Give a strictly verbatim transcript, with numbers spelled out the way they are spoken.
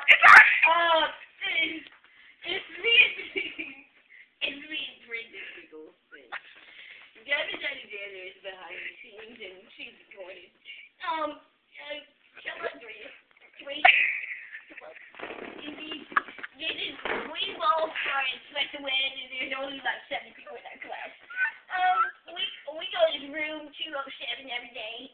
Uh, it's, it's me and it's me and Brendan Giggles. The other Alexander is behind the scenes and she's recording. Um, uh, come on, Brendan. Wait. Indeed, this is we all friends, but when there's only like seven people in our class. Um, we we go to room two oh seven every day.